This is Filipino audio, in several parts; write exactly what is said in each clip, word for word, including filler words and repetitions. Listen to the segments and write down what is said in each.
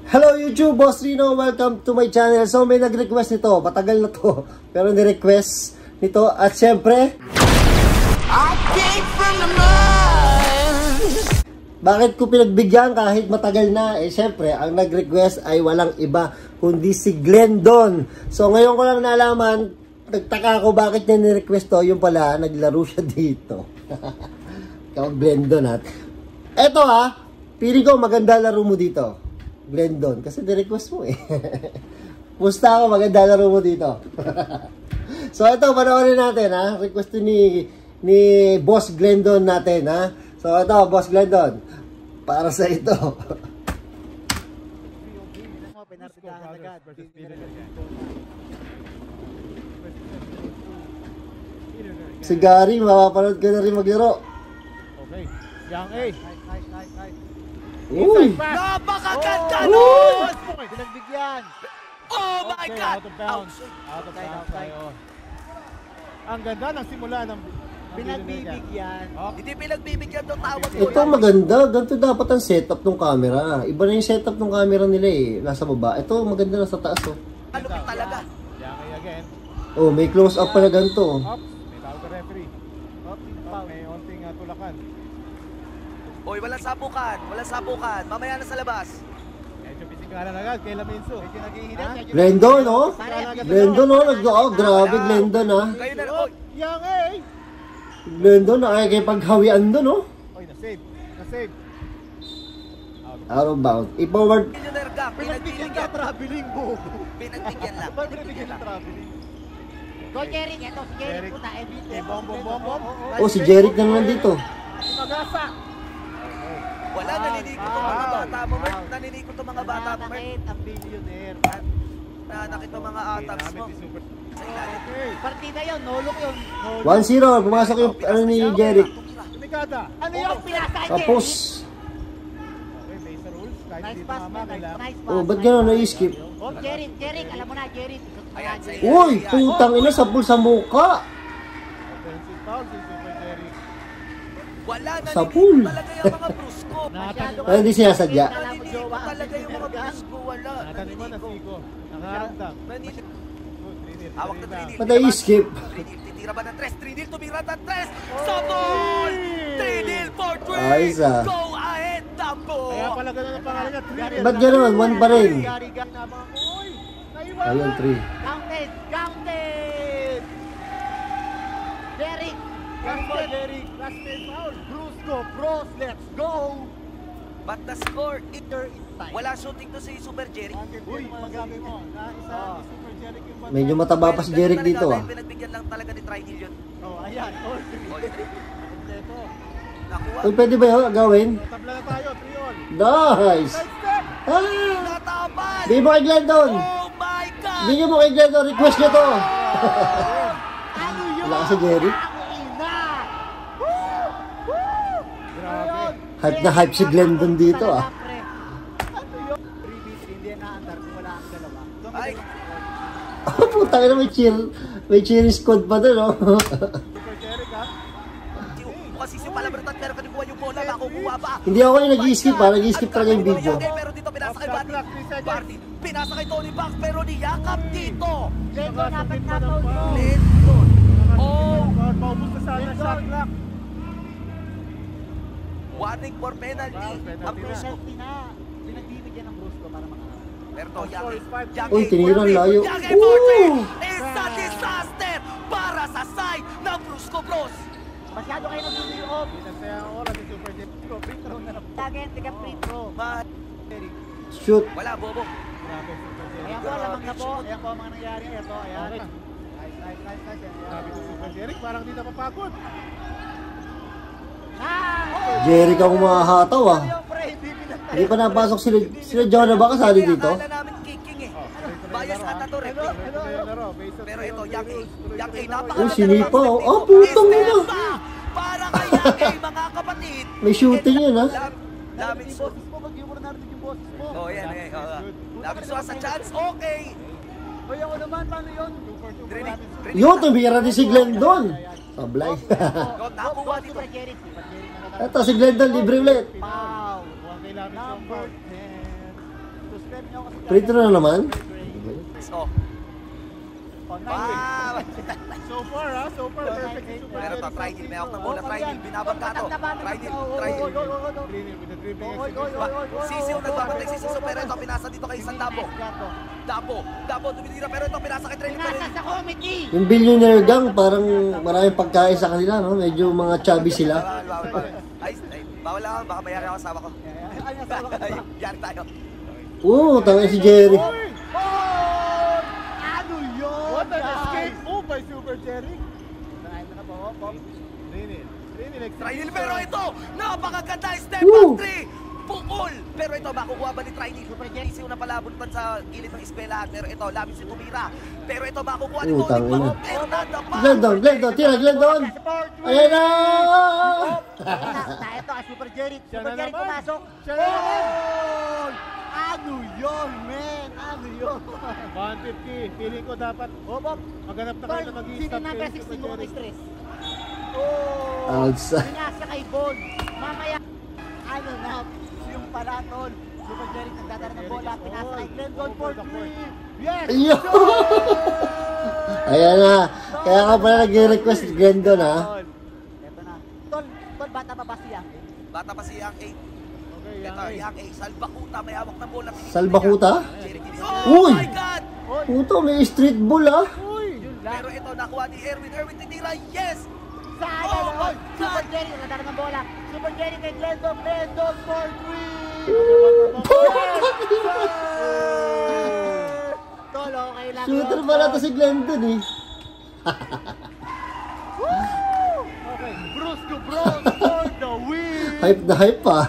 Hello YouTube, Boss Rino, welcome to my channel. So may nag-request nito, matagal na to, pero ni-request nito at syempre I came from the mud. Bakit ko pinagbigyan kahit matagal na? Eh syempre, ang nag-request ay walang iba kundi si Glendon. So ngayon ko lang nalaman, nagtaka ko bakit niya ni-request to, yung pala naglaro siya dito. Ikaw Glendon at eto ha, pili ko maganda laro mo dito Glendon, kasi ni-request mo eh. Musta ako, maganda laro mo dito. So ito, panoorin natin ha. Request ni, ni Boss Glendon natin ha. So ito, Boss Glendon, para sa ito. Si Gary, mapapanood ka na rin maglaro. Okay, yang A. Uy! Napakaganda nun! Pinagbigyan! Oh my Okay, God! out of bounds. Out of bounds tayo. Ang ganda ng simula ng Pinagbibigyan. Oh. Hindi pinagbibigyan to tawag ko. Ito maganda. Ganito dapat ang setup ng camera. Iba na yung setup ng camera nila eh. Nasa baba. Ito maganda na sa taas oh. Ano ka talaga? Yang A again. Oh, may close up pala ganito. Up. May tawag ka referee. Up. Up. May onting uh, tulakan. Oy, walang sapukan. Walang sapukan. Mamaya na sa labas. Medyo pisikalan agad kay Laminso. Medyo naghihinat. Glendon oh. Glendon oh. Nag oh, grabe Glendon ah. Kayo na oh. Yang A! Glendon nakikipaghawian doon oh. Oy, na-save. Na-save. Out of bounds. I-forward. Millionaire gang. Pinagbigyan ka Pinagbibigyan. traveling mo. Pinagbigyan lang. Ba't pinagbigyan ng traveling? Go Jeric, ito si Jeric po na M V P. Eh, bom, bom, bom, bom. Oh, si Jeric na naman dito. Magasa. Wala, nalilikot to mga bata mo, Mert. Nalilikot to mga bata mo, Mert. Nanakit ang billionaire. Nanakit to mga atags mo. Sa ilalim. Partida yun, nolok yun. one zero. Pumasok yung ano ni Jeric. Tumikada. Ano yung pinasa Jeric? Tapos. Okay, base the rules. Kahit Nice hindi pass tumama, mo, nice, kailangan. nice pass. Oh, ba't gano'n na-skip? Oh, Jeric, Jeric, alam mo na, Jeric. Ayan, sa Uy, putang ina sa pool sa muka. Offensive foul si Super Jerry. Wala, Sa pool. nalilikot talaga yung mga brusko. Masyado Ay, hindi sinasadya. Nalilikot talaga yung mga brusko. Wala, Natanim mo na nalilikot. Fico. Nakaramdam. Nalilikot. Good, three nil. Hawak na three nil. Ba't na-skip? three nil, titira ba ng tres? three nil, tumira ng tres! Sa ball! three nil for three! Ayos ah. Go ahead, Tambo! Kaya pala ganun ang pangalan niya. three nil. Ba't gano'n? One pa rin. Gary Gang na mga uy! Naiwan! Ayun, three. Counted, counted! Jeric! Last ball, Jerry. Last name foul. Bruce go. Bros, let's go! But the score, it, After it's time. wala shooting to si Super Jerry. Uy, masabi mo. Na isa Oh. ni Super Jerry yung banda. Medyo mataba pa si Jeric Ganun dito talaga, ah. dahil Pinagbigyan lang talaga ni Trinil yun. Oh, ayan. Oh, Oh, kompleto. nakuha. Uy, pwede ba yun gawin? Tabla na tayo. three all. Nice! Side step! Ah! Natapan! Bigyan mo kay Glendon! Oh my God! Bigyan mo kay Glendon! Request niya to! Ano yun? Wala kasi Jeric. Ang ina! Grabe. Hype na hype si Glendon dito ah. three beats, hindi na andar kung wala ang dalawa. Ay, Oh, putang ina, may cheer, may cheering squad pa doon oh. Super Jerry ha? kasi yung palabertan pero kinukuha yung bola, makukuha pa. Hindi ako yung nag-i-skip ha, nag-i-skip talaga yung video. Pero dito pinasa kay Barney. Barney, pinasa kay Tony Banks pero niyakap dito. Lego, dapat na foul mo. Lennon. Oh, Paubos na sana shot clock. warning for penalty. Ang Brusco. Penalty na. Pinagbibigyan ng Brusco para makaharap. Pero to, Yaki. Yaki Uy, tinira ang layo. Yaki for three. Ooh! It's a disaster para sa side ng Brusco Bros. Masyado kayo nag-u-off. Pinasaya ang oras si Super Jerry. Free throw na lang. Tagay, tiga free throw. Ma- Shoot. Wala, bobo. Grabe Super Jerry. Ayan po, lamang na po. Ayan po ang mga nangyari. Ayan po, ayan. Okay. Nice, nice, nice, nice. Ayan. Grabe si Super Jerry. Parang di napapagod. Ah! Jeric ang mahahataw ah. Ano yung pre? Hindi pinatay. Hindi pa napasok sila, sila Jonah ba kasali dito? Kaya akala namin kicking eh. Bias ata to, ref. Ito na yung laro. Based on Pero three ito, on Yaki. three rules. Yaki, Uy, napakaganda sinipa ng oh. prospect Ah, dito. putang ina. Estesa, para kay Yaki, mga kapatid. May shooting yun ah. Dam- Daming Yung shoot. boses mo, mag-iwan na narinig yung boses mo. Oh, yan, yan. oh, Daming shoot sa chance. Okay. Hoy, ako naman, paano yun? Drinig. Yun, tumira din si Glendon. Sablay. Yun, nakuha dito. Super Jerry. Super Jerry na naman. Eto si Glendon, libre ulit. Wow. Mukhang kailangan siyang Number foul. ten. premyo ako sa Free throw na naman. Oh. Oh, nine. Ah! So far ha, so far perfect si Super Pero Jerry. to, Trinil, may hawak ng bola, Oh, Trinil, yan. binabangga to. Oh, labanan na- Trinil, oh, oh, Trinil. oh, oh, oh, oh. Trinil with the dribbling Oy, oy, execution. oy, oy, oy. Sisiw nagbabatay, Oh, sisiw, oh, oh, pero oh, ito, oh. pinasa dito kay Isang Dabo. Dabo, Dabo, tumitira, pero ito, pinasa kay Trinil. Pinasa sa committee. Yung billionaire gang, parang maraming pagkain sa kanila, no? Medyo mga chubby sila. Bawal, bawal, bawal. Ay, ay, bawal lang, baka mayari ako asawa ko. Ay, ay, asawa ko Ay, ba? yari tayo. Oo, tangin si Jerry. Oy! Oh! Ano yun? What an guys? escape move by Super Jerry. Ay, na po, hop, hop. Trinil, Trinil execution. Trinil, pero ito, napakaganda, step Woo! back three. Pukol! Pero ito, makukuha ba ni Trinil? Super Jerry, siya na palabunutan sa gilid ng eskwelahan. Pero ito, labis si tumira. Pero ito, makukuha ni Utang Tony ina. Fernanda pa. Glendon, Glendon, tira, Glendon. Ayan na! Na, na, ito, ah, Super Jerry. Siya Super na Jerry naman. pumasok. Siya na naman. Oh! Ano yun, man? Ano yun? one fifty. Feeling ko dapat Hop, hop. maghanap na kayo na mag-i-stop Sino number kay Super sixteen mo Jerry. kay stress? Oh! Outside. Pinasa kay Bon. Mamaya, ano na, yung pala, tol. Super Jerry nagdadala ng bola. Pinasa kay Glendon for three. Yes! Ayun! Ayan na. Kaya ka pala nag-request si Glendon, ha? Ito na. Tol, tol, bata pa ba siya? Bata pa si Yang eight. Okay, Ito, yan. Yang eight. Salbakuta, may hawak ng bola. Salbakuta? Jerry Kinis. Uy! Oh my God! Puto, may street ball, ha? Uy! Yun lang. Pero ito, nakuha ni Erwin. Erwin titira. Yes! Sana Oh naman. my God! Super Jerry, nagdadala ng bola. Super Jerry kay Glendon. Glendon for three. Tol, okay lang. Shooter yun, pala tol. to si Glendon, eh. Okay, Bruce to Bros for the win! Hype na hype, pa.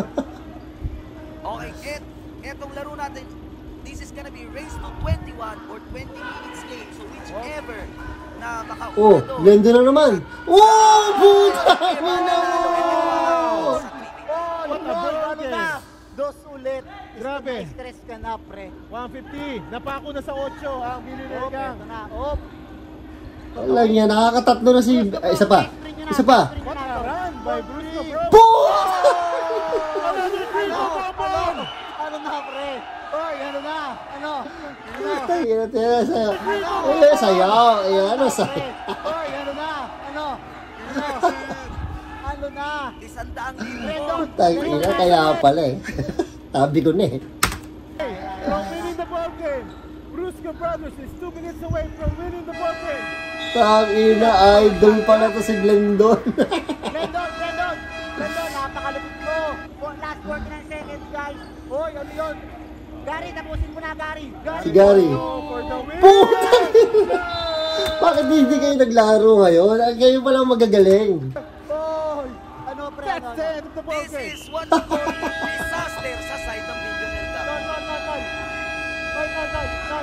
Okay, et, etong laro natin, this is gonna be race to twenty-one or twenty minutes game. So whichever na makauna Oh, to. Glendon na naman. Oh, puta! Mina mo! Oh, What a Lord, ball ano game. na? Dos ulit. Grabe. Stress ka na, pre. one fifty. Napako na sa eight ang Billionaire Op, Gang. ito na. Op. Wala niya, nakakatatlo na si... Ay, isa pa. Isa pa. What a run by Bruce to Bros! Puta! Another three Ano? to Bobon! Ano? Ano na, pre? Oy, ano na? Ano? Ano? Ay, ano tayo, sayo. Ay, sayaw. Ay, ano, Pre? sayaw. Oy, ano na? Ano? Ano? Ano na? Isang daang libo. Brandon! Tangina, kaya pala, eh. Tabi ko na, eh. From winning the ball game, Brusco Brothers is two minutes away from winning the ball game. Tangina, idol pala to si Glendon. Brandon! Brandon! Brandon, napakalupit mo. For last forty-nine seconds, guys. Oy, ano yun? Gary, tapusin mo na, Gary. Gary. Si Gary. Oh, for the win! Puta! Bakit hindi kayo naglaro ngayon? Kayo pala magagaling. Oy! Ano, pre? Ano? That's the end of the ball This game. is what you call disaster sa side ng Billionaire Gang. Tol, tol, tol, tol. Tol, tol, tol, tol.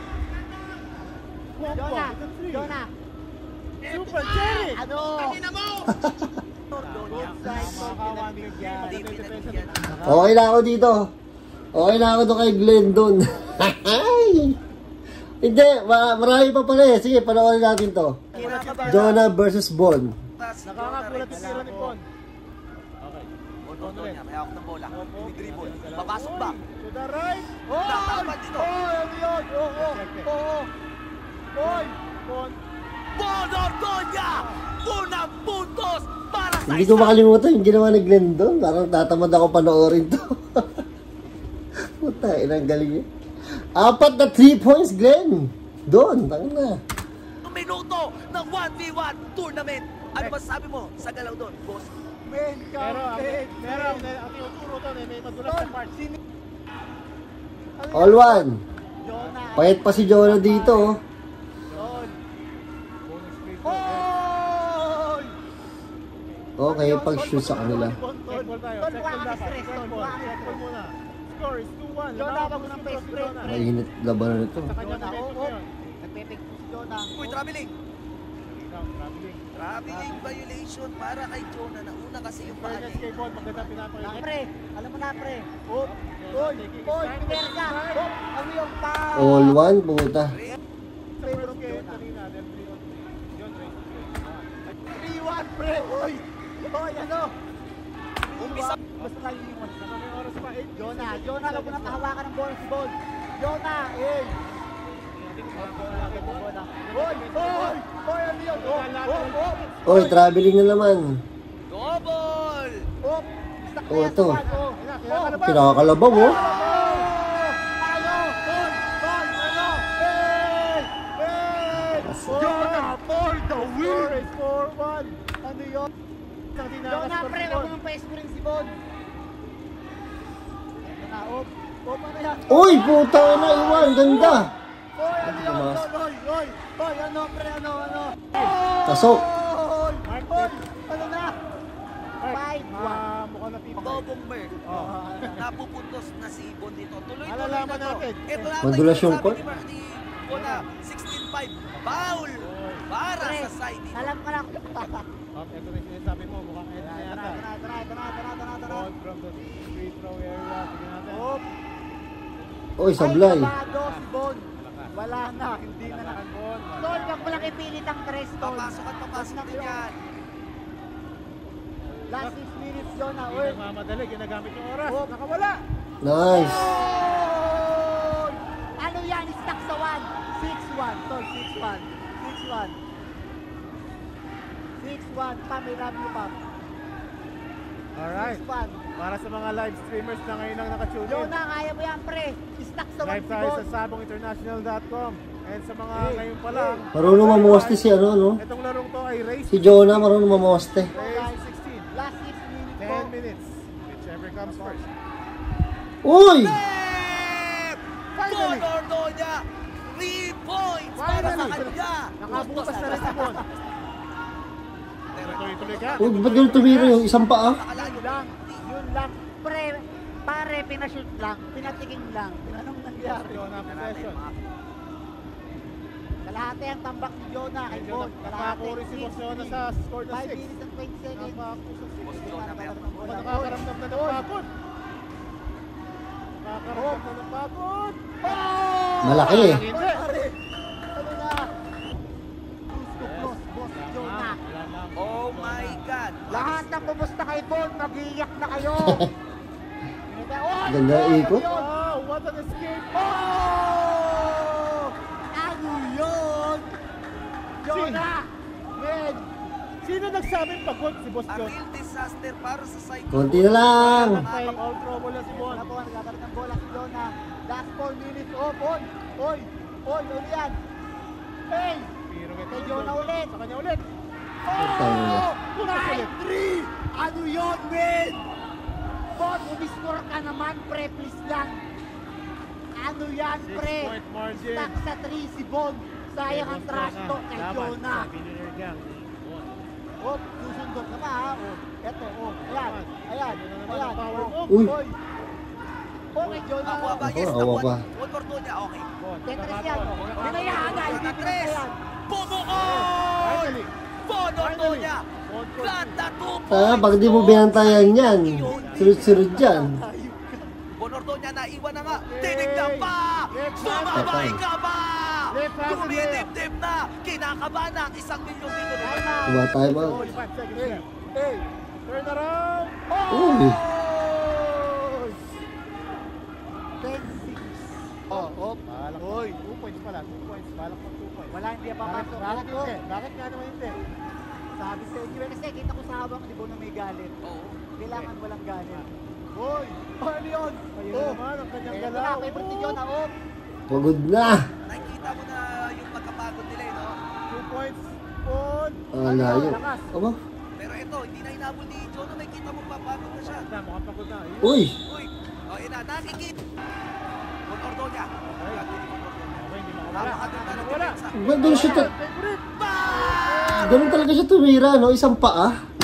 One Jonah, point to three. Jonah. Super Jerry! Ano? mo! Good side, tol, pinagbigyan. Hindi pinagbigyan. Okay na ako dito. Okay na ako doon kay Glendon. Ay! Hindi, ma marami pa pala eh. Sige, panoorin natin to. Jonah versus Bon. Nakakagulat yung tira ni Bon. Okay. Ototo niya, may hawak ng bola. Dribble. Papasok ba? To the right. Oy! Tatapat dito. Oy, ano yun? Oo, oo. Oy! Bon. Bon Ordoña! Unang puntos para sa Hindi ko isa. makalimutan yung ginawa ni Glendon. Parang tatamad ako panoorin to. Puta, inang galing yun. Apat na three points, Glenn. Doon, tangin na. Minuto ng one v one tournament. Ano masasabi mo sa galaw doon, boss? Men, Pero ang counted. pero ang ang tinuturo doon eh, may madulas na part. All one. Jonah. Pahit pa si Jonah dito. oh. Tol. Bonus free throw. Oy! Okay, pag-shoot sa kanila. Check ball tayo. Tol, Check wala ball kang dapat. stress, Check tol. ball. Wala Check kang ball muna. Score is two one. Jonah, wag mo nang Laban face si break, Jonah. pre. Mainit laban na ito. Sa kanya Jonah, momentum oo. yun. Nagpepek po si Jonah. Uy, traveling. Ikaw, traveling. Traveling violation para kay Jonah. Nauna kasi yung paa Fairness niya. kay Bon, maganda pinapakita. Laki, pre. Alam mo na, pre. Oh, Oy! Oy! Pinersa! Hop! Ano yung pa? All one, puta. Sa first game, kanina, then three on John Ray. three one, pre! Oy! Oy, ano? Umpisa basta tayo yung one. May oras pa, eight Jonah, Jonah, wag mo na pahawakan ng bola si Bon. Jonah, eh. Hoy, hoy, hoy, ano yun? Oh, oh, oh. Oy, traveling na naman. Double! Oh, stuck na Oh, yan ito. sa one, oh. Oh, Pinakakalabaw, oh. Tayo! Bon! Bon! Ano? Hey! Hey! Jonah for the win! is four one. Ano yun? Jonah, Jonah, pre, wag mo nang pa-scoring si Bon. Ano na, op. Op, ano yan? Uy, puta na, Iwan. Ganda. Oy, ano yun? Tumas. Oy, oy, oy, ano, pre, ano, ano? Pasok. Oy, oy, ano na? five one. Ah, mukhang napipay. Bobong Merc. Oh. Napupuntos na si Bon dito. Tuloy-tuloy Alalaman na to. natin. Ito na Madulas yung sabi court. ni Mar- ni Bona, sixteen five. Foul! Para Pre, sa side dito. alam ka lang. Oh, ito na yung sinasabi mo, mukhang end na Tara, yata. tara, tara, tara, tara, tara, tara. Ball from the free throw area. Tignan natin. Op. Oy, sablay. Ay, kabado si Bon. Wala na, hindi na nakagol. Tol, wag mo lang ipilit ang tres, Tol. Papasok at papasok din yan. Last six minutes, Jonah. Hindi Oy. nagmamadali, ginagamit yung oras. Oh. Nakawala. Nice. Oy! Ano yan? Stuck sa one. six one, Tol. six one. six one. six one. Pam, I love you, Pam. Alright. six one. Para sa mga live streamers na ngayon lang nakatune in. Jonah, kaya mo yan, pre. Stuck sa one Live si tayo Bon. sa sabong international dot com. And sa mga Hey, ngayon pa lang. Marunong mamawaste si ano, no? Itong larong to ay race. Si Jonah, marunong mamawaste. Race sixteen. Last six minutes, ten Bon. minutes. Whichever comes first. Uy! Bon Ordoña, three points para sa Finally. kanya. Nakabukas na rin si Bon. Tuloy-tuloy ka. Uy, ba't ganun tumira yung isang paa? Yun lang. Yun lang. Pre, pare, pinashoot lang. Pinatiking lang. Anong nangyari? Jonah possession. Kalahati ang tambak ni Jonah kay Medyo Bon. Kalahati. napako rin si Boss Jonah sa score na five six. minutes and twenty seconds. Napako sa six. Boss Jonah, meron. Mukhang nakakaramdam na ng pagod. Nakakaramdam na ng pagod. Malaki eh. Hindi. Ano na? Close to close, Boss Jonah. Wala lang. Oh my God. Lahat ng pumusta kay Bon, mag-iiyak na kayo. Oh, Ganda ano ikot. yun? Wow, what an escape. Oh! Ano yun? Jonah! Men! Sino nagsabing pagod si Boss A John? real disaster para sa side. Konti na lang. Ay, all trouble na si Bon. Wala po, nagkakaroon ng bola si Jonah. Last four minutes. Oh, Bon! Oy! Oy, ano yan? Hey! Pero ito, Kay Jonah ulit. Sa kanya ulit. Oh! Punas ulit. nine three! Ano yun, men? Bon, umiscore ka naman, pre. Please lang. Ano yan, pre? Six-point margin. Stuck sa three si Bon. Sayang ang trash talk kay Laban Jonah. sa Billionaire Gang. Bon. Oh, susundot ka pa ha. Oh, eto, oh. Ayan, ayan, ayan. Power Oh, move. Uy. Oy. Oh, kay Jonah. Ako ba? Ako, Yes, ako nakuha. pa. Bon Ordoña, okay. Bon. Tetris yan. Nakakapon. Hinayaan na, hindi Tres. pinag yan. Bumuon! Finally. Bon Ordoña. Bon for Ganda two Ah, points. pag di mo binantayan yan, sunod-sunod dyan. Bon Ordoña naiwan na nga. Tinignan pa! Let's Sumabay ka ba? Let's have it. Dumidibdib na! Kinakaba na ang isang milyon dito. Time out. Diba time out? forty-five seconds Hey, left. hey. Turn around. Uy! ten six. Oh, oh. Balak Oy. two points pala. Two points. Balak pa two points. Wala, hindi Bakit, papasok. bakit Oh, hindi? Bakit nga naman hindi? sabi sa inyo, eh, kasi kita ko sa habang ni Bon na may galit. Oo. Kailangan walang galit. Hoy! Oh, ano yun? Ayun Oh. naman ang kanyang Eto na, galaw. favorite ni Jonah, oh. Pagod na. Nakikita mo na yung pagkapagod nila eh, no? Two points. Bon. Ah, layo. Lakas. Aba? Pero ito, hindi na hinabol ni Jonah. May kita mo papagod na siya. Pagod na, mukhang pagod na. Ayun. Uy! Uy! O, yun na. Nakikita. Bon Ordoña. Okay, hindi makawala. Napakaganda ng Wala. depensa. Ba't doon siya ta- Favorite. Bang! Ganun talaga siya tumira, no? Isang paa.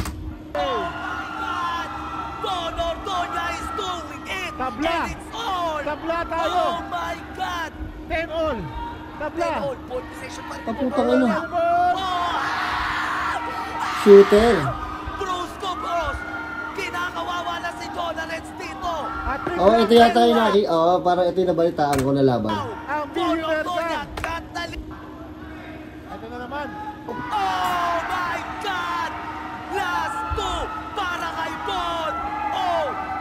God! Bon Ordoña is doing it! Tabla! And it's all! Tabla tayo! Oh my God! Ten all. Tabla. Ten all. Ball possession pa rin. Taputang ano. Bon. Oh! Shooter. Brusco Bros! Kinakawawa na si Jonah Reds dito! At Oh, ito yata yung naki... Oh, parang ito yung nabalitaan ko na laban. Wow! Ang Bon billionaire Ordoña! gang. Katali! Ito na naman. Oh my God! Last two para kay Bon! Oh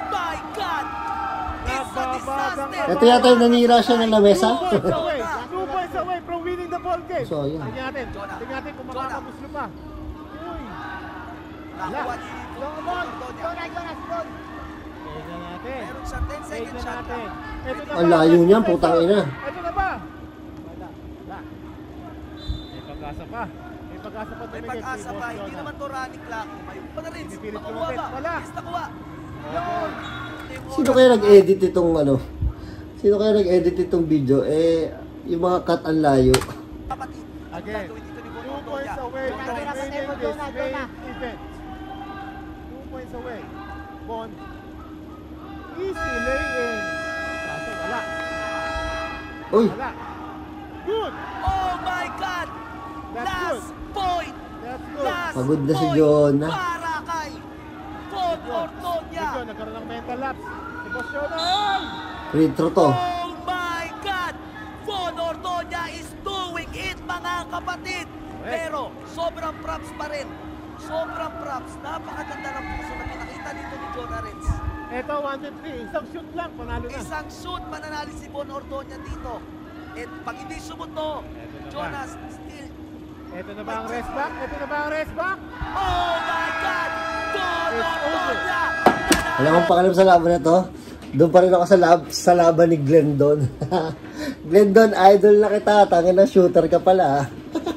Master. Ito yata yung nanira siya ng lamesa. Two points away. Two points away from winning the ball game. So, yun. Tingnan natin. Jonah. Tingnan natin kung Jonah. makakabuslo pa. Uy. Nakuha ni Long ball. Jonah, Jonah, Stone. Tingnan natin. Meron siyang ten second Tingnan shot. natin. Ito na Ang ba? layo niyan, putang ina. Ito na ba? Wala. Wala. May pag-asa pa. May pag-asa pa May tumigil si pag-asa Boss pa. Hindi Jonah. naman to running clock. May pa na rin. Pinipilit Makuha lumapit. ba? Wala. Yes, nakuha. Yun. Sino kaya nag-edit itong ano? Sino kaya nag-edit itong video? Eh, yung mga cut ang layo. Kapatid. Again. Gagawin dito ni Bon Two points Ordoña. away Jonah from Renz. Jonah, winning Jonah, this Jonah. main event. Two points away. Bon. Easy lay-in. Kaso wala. Uy, Wala. Good. Oh my God! That's Last point! That's good. Last Pagod na si point Jonah. para kay Bon Ordoña. Medyo nagkaroon ng mental lapse. Si Boss Jonah. free throw to. Oh my God! Bon Ordoña is doing it, mga kapatid! Pero sobrang props pa rin. Sobrang props. Napakaganda ng puso na pinakita dito ni Jonah Renz. Ito, one, two, three. Isang shoot lang. Panalo na. Isang shoot mananalo si Bon Ordoña dito. At pag hindi sumuto, Eto na ba? Jonas still. Ito na ba ang rest back? Ito na ba ang rest back? Oh my God! Bon It's Ordoña! Alam kong pakalam sa laban na to. Doon pa rin ako sa, lab, sa laban ni Glendon. Glendon, idol na kita. Tangin na shooter ka pala.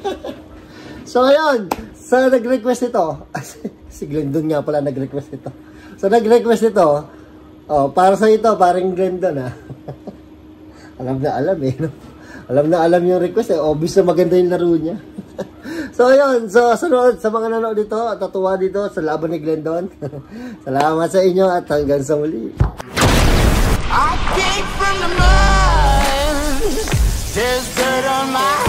So ngayon, sa nag-request ito, si Glendon nga pala nag-request ito. So nag-request ito, oh, para sa ito, parang Glendon ha. Alam na alam eh. No? Alam na alam yung request eh. Obvious na maganda yung laro niya. So ayun, so sunod sa mga nanood dito at natuwa dito sa laban ni Glendon. Salamat sa inyo at hanggang sa muli. I came from the mud. There's dirt on my